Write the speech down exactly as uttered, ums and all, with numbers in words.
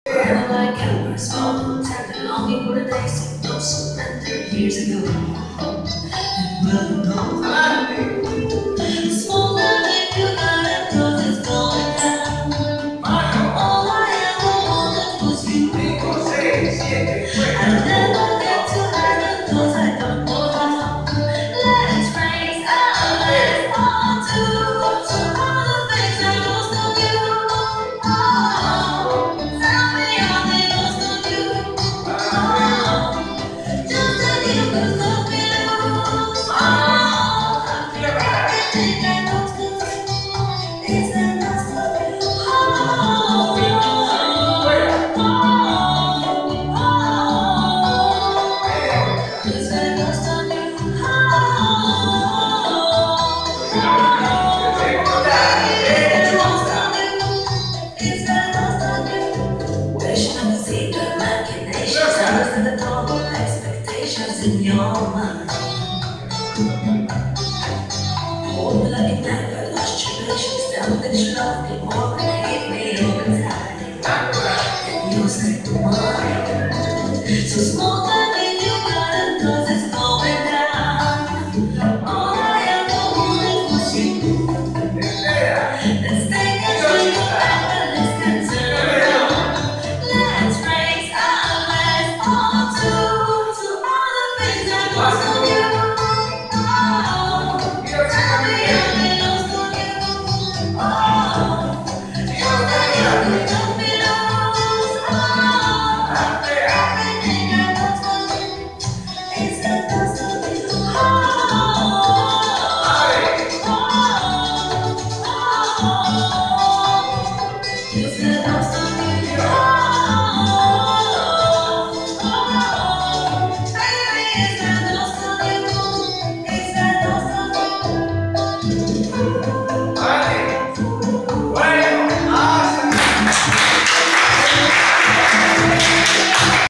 And like cowards, fall tender, longing for the days of no surrender years ago. Well, you know, small life you got it, cause it's going down. All I ever wanted was you. I never get to heaven, cause I don't know how. Let's raise our lives on to to all the things I lost on you. Oh, tell me how they lost on you. Oh, just a little bit of me lose. Oh, everything I lost on you is the last of you. Oh, oh, oh, is the last of you. Expectations in your mind.